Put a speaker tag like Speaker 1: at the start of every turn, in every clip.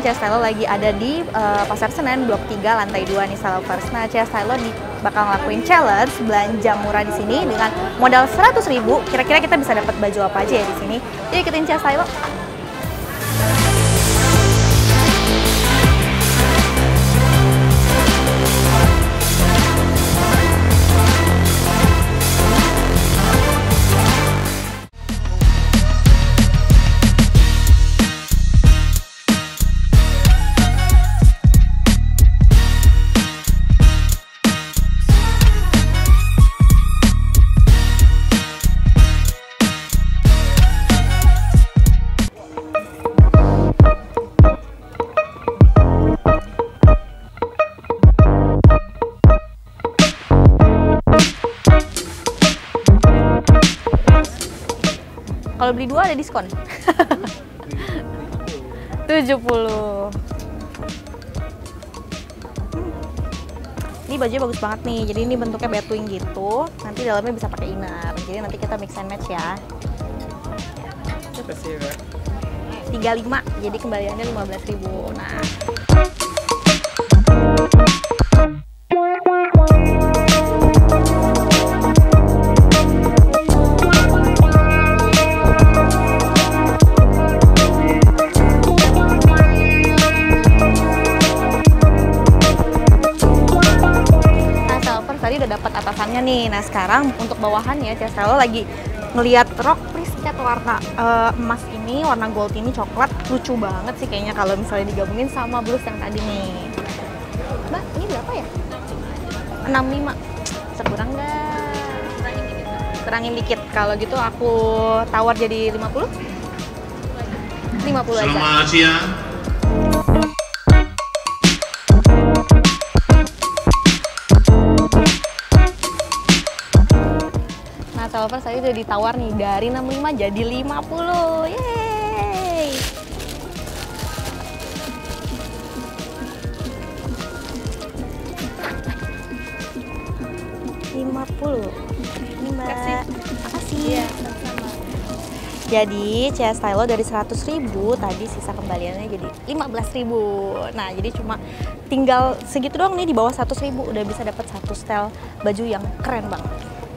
Speaker 1: Cia Stylo lagi ada di Pasar Senen Blok 3 lantai 2 nih Stylovers. Nah, Cia Stylo bakal ngelakuin challenge belanja murah di sini dengan modal 100.000. Kira-kira kita bisa dapat baju apa aja ya di sini? Yuk ikutin Cia Stylo. Kalau beli 2 ada diskon. 70. Ini bajunya bagus banget nih. Jadi ini bentuknya batwing gitu. Nanti dalamnya bisa pakai inner. Jadi nanti kita mix and match ya. 35. Jadi kembaliannya 15.000. Nah. Tadi udah dapat atasannya nih. Nah sekarang untuk bawahannya Cia Stylo lagi ngeliat rok preset warna emas ini, warna gold ini coklat, lucu banget sih kayaknya kalau misalnya digabungin sama blus yang tadi nih. Mbak, ini berapa ya? 65. Sekurang nggak? Kurangin dikit. Kalau gitu aku tawar jadi 50. 50 aja.
Speaker 2: Selamat siang.
Speaker 1: Stylovers tadi udah ditawar nih dari 65 jadi 50. Yeay. Ini Mbak. Makasih. Iya, sama-sama. Jadi Cia Stylo dari 100.000 tadi sisa kembaliannya jadi 15.000. Nah, jadi cuma tinggal segitu doang nih, di bawah 100.000 udah bisa dapat satu style baju yang keren banget.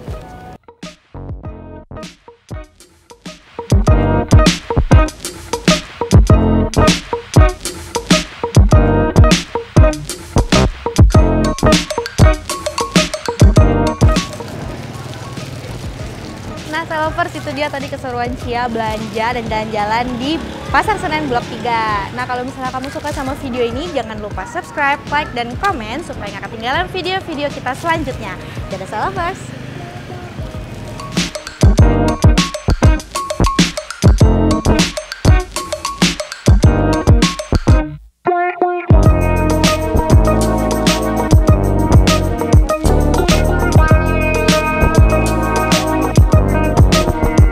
Speaker 1: Nah, Stylovers, itu dia tadi keseruan Cia belanja dan jalan-jalan di Pasar Senen Blok 3. Nah, kalau misalnya kamu suka sama video ini, jangan lupa subscribe, like, dan komen supaya nggak ketinggalan video-video kita selanjutnya. Dadah Stylovers!